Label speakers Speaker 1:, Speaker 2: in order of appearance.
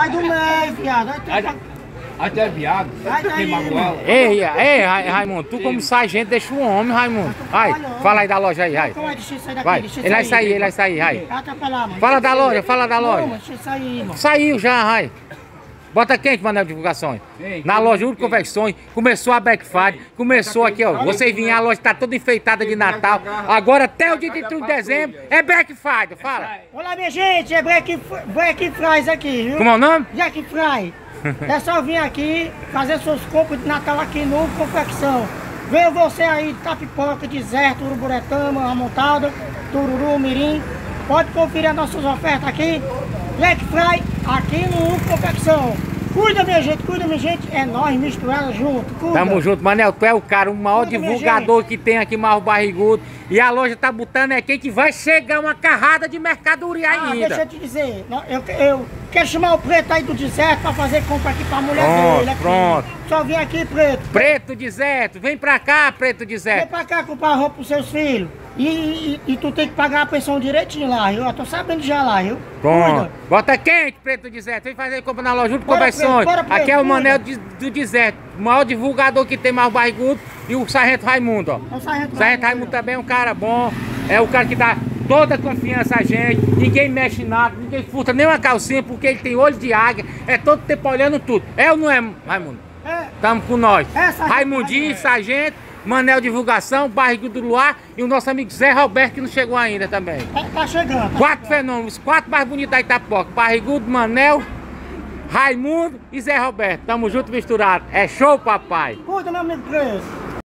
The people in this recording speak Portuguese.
Speaker 1: Sai do meio, viado.
Speaker 2: Até viado.
Speaker 3: Ei, Raimundo, tu como sargento deixa o homem, Raimundo. Vai, fala aí da loja aí, vai. Vai, ele vai sair, vai. Fala da loja,
Speaker 1: Deixa eu sair, irmão.
Speaker 3: Saiu já, vai. Bota quente, Manel Divulgações. Na loja Único Confecções, começou a Black Friday, começou aqui, ó. Vocês vinham, a loja tá toda enfeitada de Natal. Agora até o dia 31 de dezembro é Black Friday, fala.
Speaker 1: Olá, minha gente, é Black Friday aqui, viu?
Speaker 3: Como é o nome?
Speaker 1: Black Friday. É só vir aqui, fazer suas compras de Natal aqui no Confecção. Veio você aí, Tapipoca, Deserto, Uruburetama, Amontada, Tururu, Mirim. Pode conferir as nossas ofertas aqui. Black Friday, aqui no Confecção. Cuida, minha gente, é nós misturados junto. Cuida.
Speaker 3: Tamo junto, Manel, tu é o cara, o maior divulgador que tem aqui, Marro Barrigudo. E a loja tá botando aqui que vai chegar uma carrada de mercadoria ainda.
Speaker 1: Deixa eu te dizer, eu quero chamar o Preto aí do Deserto pra fazer compra aqui pra mulher dele. Aqui.
Speaker 3: Pronto.
Speaker 1: Só vem aqui, Preto.
Speaker 3: Preto Deserto, vem pra cá, Preto
Speaker 1: Vem
Speaker 3: Deserto.
Speaker 1: pra cá comprar roupa pros seus filhos. E tu tem que pagar a pensão direitinho lá, viu? Eu tô sabendo já lá, viu?
Speaker 3: Pronto.
Speaker 1: Cuida.
Speaker 3: Bota quente, Preto Deserto. Vem fazer compra na loja Único
Speaker 1: Bora,
Speaker 3: Confecções.
Speaker 1: Preto,
Speaker 3: Aqui é o
Speaker 1: cuida.
Speaker 3: Manel do Deserto, o maior divulgador que tem, Marro Barrigudo. E o Sargento Raimundo, ó.
Speaker 1: O Sargento
Speaker 3: Raimundo também é um cara bom. É o cara que dá toda a confiança a gente. Ninguém mexe em nada, ninguém furta nem uma calcinha, porque ele tem olho de águia. É todo tempo olhando tudo. É ou não é, Raimundo?
Speaker 1: É.
Speaker 3: Tamo com nós.
Speaker 1: Sargento
Speaker 3: Raimundinho, Sargento, Manel Divulgação, Barrigudo do Luar e o nosso amigo Zé Roberto, que não chegou ainda também.
Speaker 1: Tá chegando.
Speaker 3: Quatro fenômenos, os quatro mais bonitos da Itapoca. Barrigudo, Manel, Raimundo e Zé Roberto. Tamo junto misturado. É show, papai.
Speaker 1: Cuida, meu amigo Preto.